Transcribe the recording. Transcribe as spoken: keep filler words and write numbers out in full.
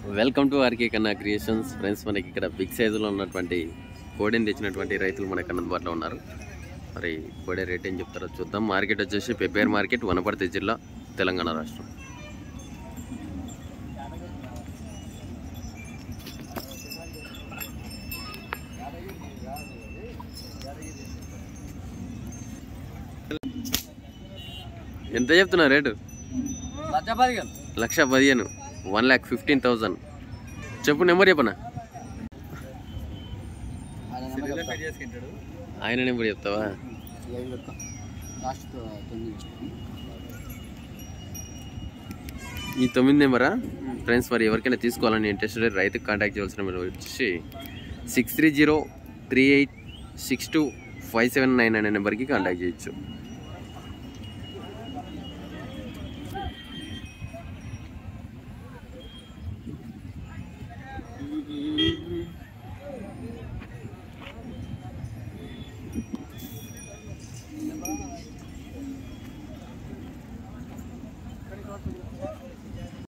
Welcome to RK Kanna creations friends. మనకి ఇక్కడ big సైజులో ఉన్నటువంటి కోడిని తెచ్చినటువంటి రైతులు మనకు అందుబాటులో ఉన్నారు. మరి కోడి రేట్ ఏం చెప్తారో చూద్దాం. మార్కెట్ వచ్చేసి పెబ్బేర్ మార్కెట్, వనపర్తి జిల్లా, తెలంగాణ రాష్ట్రం. ఎంత చెప్తున్నా రేటు? లక్ష పదిహేను వన్ ల్యాక్ ఫిఫ్టీన్ థౌజండ్ చెప్పు. నెంబర్ చెప్పనా? ఆయన నెంబర్ చెప్తావా? ఈ తొమ్మిది నెంబరా ఫ్రెండ్స్? మరి ఎవరికైనా తీసుకోవాలని ఇంట్రెస్ట్ రైతుకి కాంటాక్ట్ చేయాల్సిన నెంబర్ వచ్చేసి six three zero three eight six two five seven nine అనే నెంబర్కి కాంటాక్ట్ చేయొచ్చు.